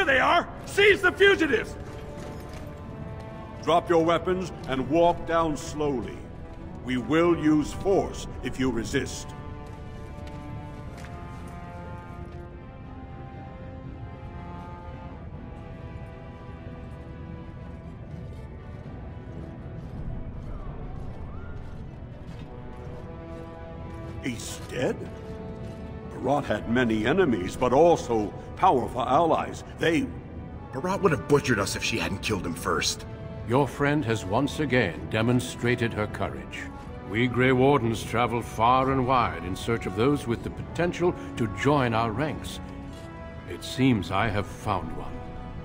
Here they are! Seize the fugitives! Drop your weapons and walk down slowly. We will use force if you resist. He's dead? Barat had many enemies, but also powerful allies. Barat would have butchered us if she hadn't killed him first. Your friend has once again demonstrated her courage. We Grey Wardens travel far and wide in search of those with the potential to join our ranks. It seems I have found one.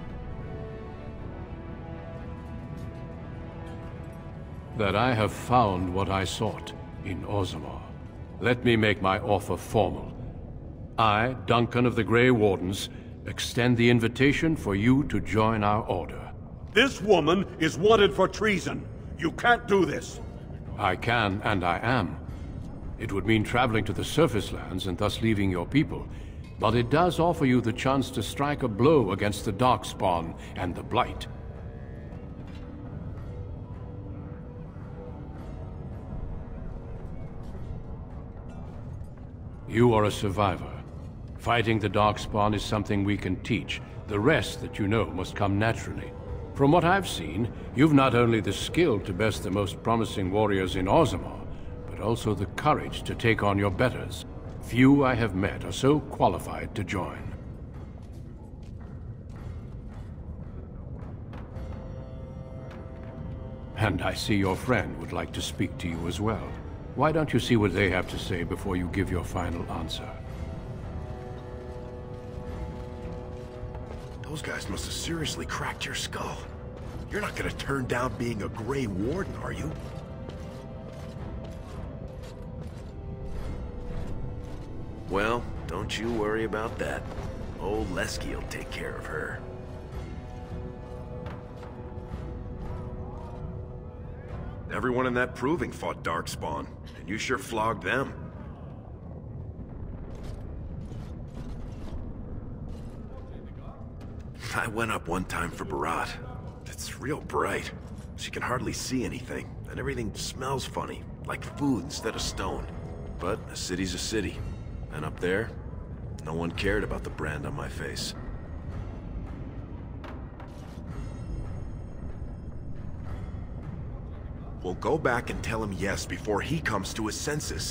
That I have found what I sought in Orzammar. Let me make my offer formal. I, Duncan of the Grey Wardens, extend the invitation for you to join our order. This woman is wanted for treason. You can't do this. I can, and I am. It would mean traveling to the surface lands and thus leaving your people, but it does offer you the chance to strike a blow against the Darkspawn and the Blight. You are a survivor. Fighting the Darkspawn is something we can teach. The rest that you know must come naturally. From what I've seen, you've not only the skill to best the most promising warriors in Orzammar, but also the courage to take on your betters. Few I have met are so qualified to join. And I see your friend would like to speak to you as well. Why don't you see what they have to say before you give your final answer? Those guys must have seriously cracked your skull. You're not gonna turn down being a Grey Warden, are you? Well, don't you worry about that. Old Lesky will take care of her. Everyone in that proving fought Darkspawn, and you sure flogged them. I went up one time for Barat. It's real bright. She can hardly see anything, and everything smells funny, like food instead of stone. But a city's a city, and up there, no one cared about the brand on my face. Well, go back and tell him yes before he comes to his senses.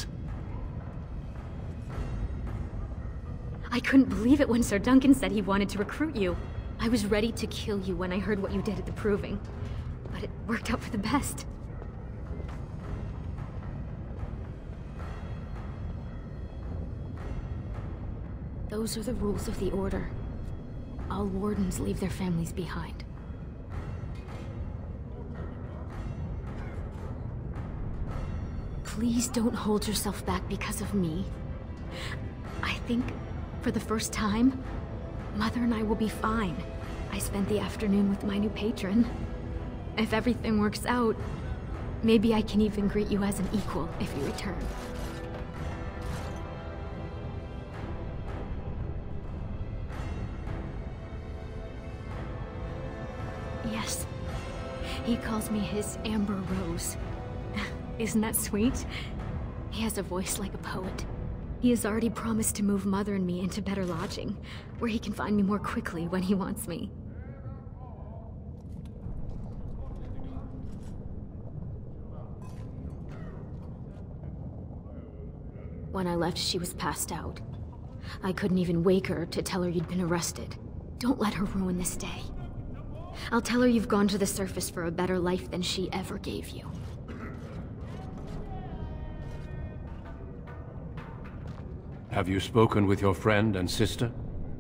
I couldn't believe it when Sir Duncan said he wanted to recruit you. I was ready to kill you when I heard what you did at the Proving. But it worked out for the best. Those are the rules of the Order. All Wardens leave their families behind. Please don't hold yourself back because of me. I think, for the first time, Mother and I will be fine. I spent the afternoon with my new patron. If everything works out, maybe I can even greet you as an equal if you return. Yes. He calls me his Amber Rose. Isn't that sweet? He has a voice like a poet. He has already promised to move Mother and me into better lodging, where he can find me more quickly when he wants me. When I left, she was passed out. I couldn't even wake her to tell her you'd been arrested. Don't let her ruin this day. I'll tell her you've gone to the surface for a better life than she ever gave you. Have you spoken with your friend and sister?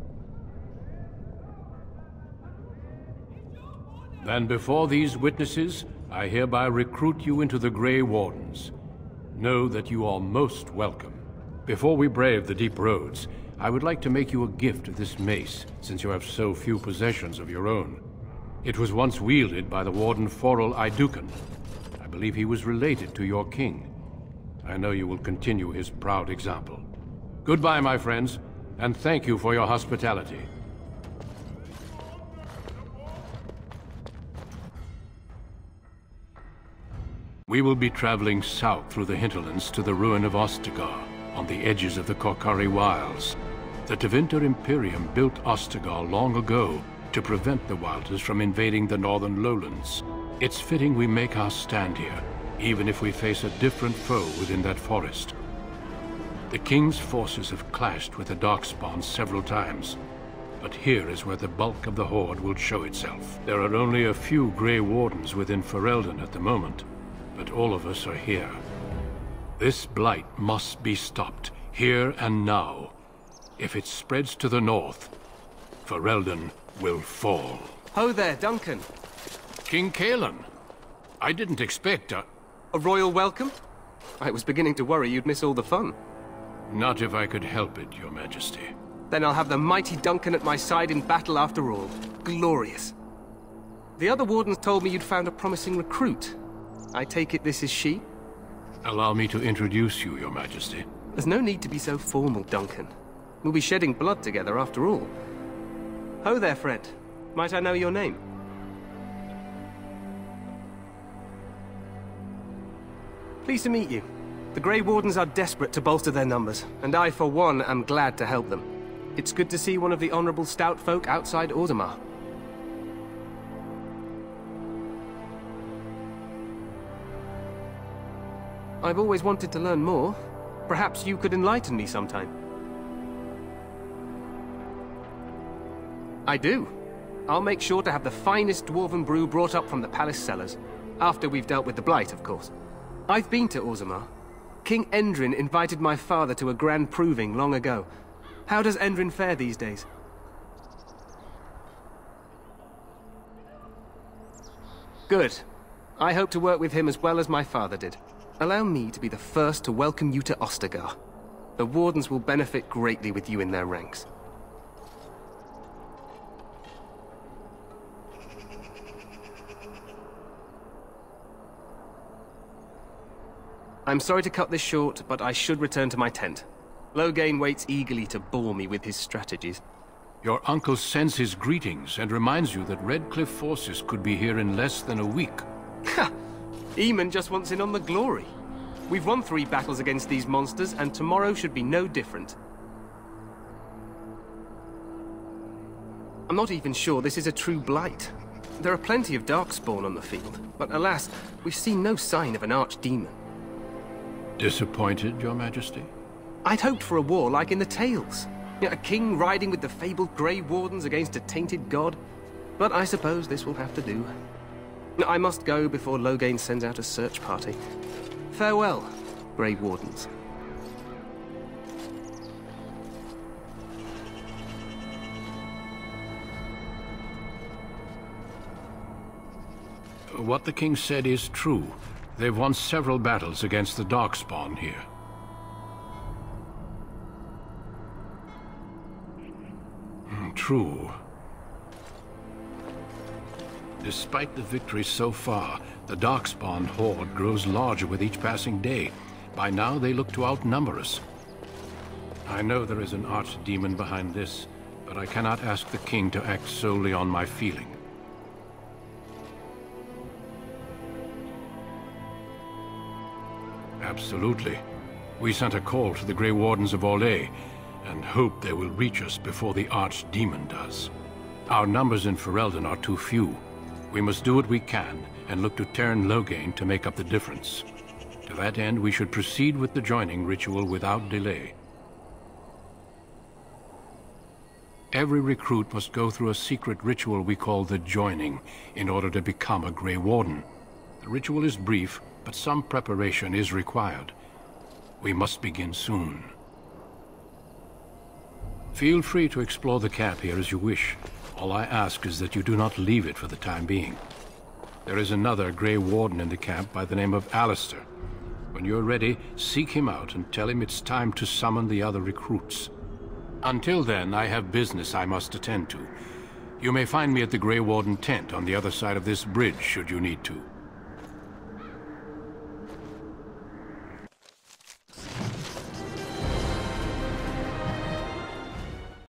Then before these witnesses, I hereby recruit you into the Grey Wardens. Know that you are most welcome. Before we brave the deep roads, I would like to make you a gift of this mace, since you have so few possessions of your own. It was once wielded by the Warden Forel Idukan. I believe he was related to your king. I know you will continue his proud example. Goodbye, my friends, and thank you for your hospitality. We will be traveling south through the hinterlands to the ruin of Ostagar, on the edges of the Korcari Wilds. The Tevinter Imperium built Ostagar long ago to prevent the Wilders from invading the northern lowlands. It's fitting we make our stand here, even if we face a different foe within that forest. The King's forces have clashed with the Darkspawn several times, but here is where the bulk of the Horde will show itself. There are only a few Grey Wardens within Ferelden at the moment, but all of us are here. This blight must be stopped, here and now. If it spreads to the north, Ferelden will fall. Ho there, Duncan. King Cailan. I didn't expect a royal welcome? I was beginning to worry you'd miss all the fun. Not if I could help it, Your Majesty. Then I'll have the mighty Duncan at my side in battle after all. Glorious. The other wardens told me you'd found a promising recruit. I take it this is she? Allow me to introduce you, Your Majesty. There's no need to be so formal, Duncan. We'll be shedding blood together after all. Ho there, friend. Might I know your name? Pleased to meet you. The Grey Wardens are desperate to bolster their numbers, and I, for one, am glad to help them. It's good to see one of the honorable stout folk outside Orzammar. I've always wanted to learn more. Perhaps you could enlighten me sometime. I do. I'll make sure to have the finest dwarven brew brought up from the palace cellars. After we've dealt with the blight, of course. I've been to Orzammar. King Endrin invited my father to a grand proving long ago. How does Endrin fare these days? Good. I hope to work with him as well as my father did. Allow me to be the first to welcome you to Ostagar. The Wardens will benefit greatly with you in their ranks. I'm sorry to cut this short, but I should return to my tent. Loghain waits eagerly to bore me with his strategies. Your uncle sends his greetings and reminds you that Redcliffe forces could be here in less than a week. Ha! Eamon just wants in on the glory. We've won 3 battles against these monsters, and tomorrow should be no different. I'm not even sure this is a true blight. There are plenty of Darkspawn on the field, but alas, we've seen no sign of an archdemon. Disappointed, Your Majesty? I'd hoped for a war like in the Tales. A king riding with the fabled Grey Wardens against a tainted god. But I suppose this will have to do. I must go before Loghain sends out a search party. Farewell, Grey Wardens. What the king said is true. They've won several battles against the Darkspawn here. True. Despite the victories so far, the Darkspawn horde grows larger with each passing day. By now, they look to outnumber us. I know there is an archdemon behind this, but I cannot ask the king to act solely on my feeling. Absolutely. We sent a call to the Grey Wardens of Orlais, and hope they will reach us before the archdemon does. Our numbers in Ferelden are too few. We must do what we can, and look to Teyrn Loghain to make up the difference. To that end, we should proceed with the joining ritual without delay. Every recruit must go through a secret ritual we call the Joining, in order to become a Grey Warden. The ritual is brief, but some preparation is required. We must begin soon. Feel free to explore the camp here as you wish. All I ask is that you do not leave it for the time being. There is another Grey Warden in the camp by the name of Alistair. When you're ready, seek him out and tell him it's time to summon the other recruits. Until then, I have business I must attend to. You may find me at the Grey Warden tent on the other side of this bridge, should you need to.